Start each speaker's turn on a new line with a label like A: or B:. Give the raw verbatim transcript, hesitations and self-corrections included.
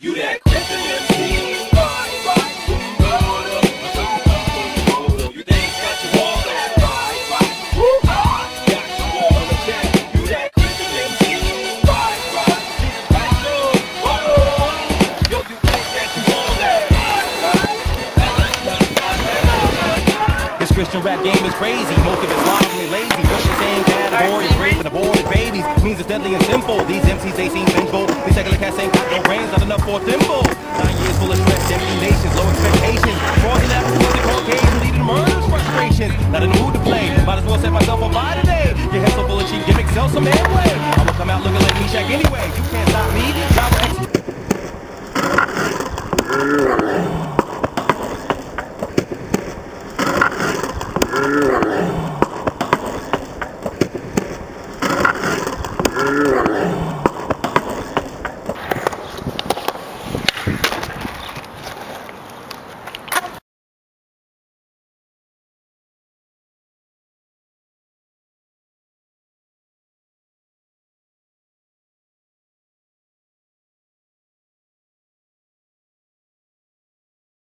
A: You that Christian M C. Right, right. Hold up. Hold up. You think that you want that? Right, right. Woo. Got you all the check. You that Christian M C. Right, right. Right, good. Whoa. Yo, you think that you want that?
B: This Christian rap game is crazy. Most of it's wildly lazy. What's the same category? Raising aborted babies means it's deadly and simple. These M Cs, they seem simple. These secular cats ain't got no brains, not enough for a thimble. Nine years full of stress, empty nations, low expectations. Fraudulent apples, the Caucasian leading to murders, frustrations. Not in the mood to play. Might as well set myself on fire today. Your head so full of cheap gimmicks, sell some headway. I'ma come out looking like Meshack anyway. You can't stop me.